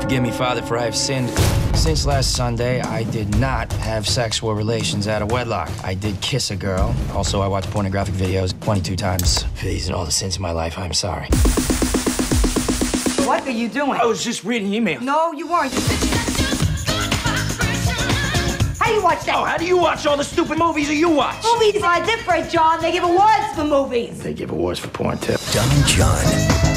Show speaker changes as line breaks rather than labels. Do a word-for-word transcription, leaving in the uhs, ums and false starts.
Forgive me, Father, for I have sinned. Since last Sunday, I did not have sexual relations out of wedlock. I did kiss a girl. Also, I watched pornographic videos twenty-two times. For these and all the sins of my life, I'm sorry.
What are you doing?
I was just reading emails.
No, you weren't. How do you watch that?
Oh, how do you watch all the stupid movies that you watch?
Movies are different, John. They give awards for movies.
They give awards for porn, too.
Don John.